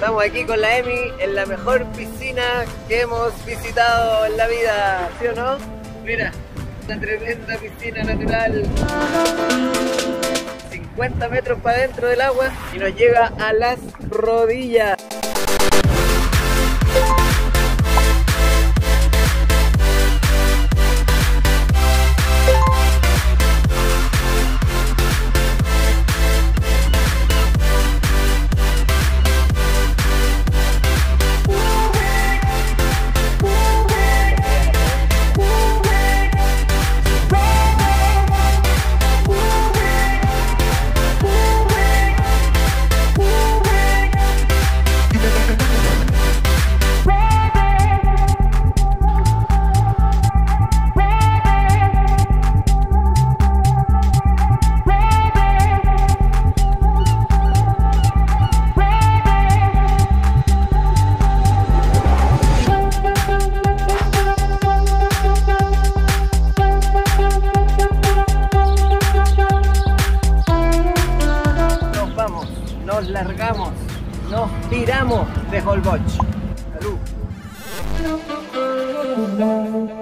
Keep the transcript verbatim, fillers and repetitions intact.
Estamos aquí con la Emi en la mejor piscina que hemos visitado en la vida, ¿sí o no? Mira, una tremenda piscina natural. cincuenta metros para dentro del agua y nos llega a las rodillas. Nos largamos, nos tiramos de Holbox. Salud.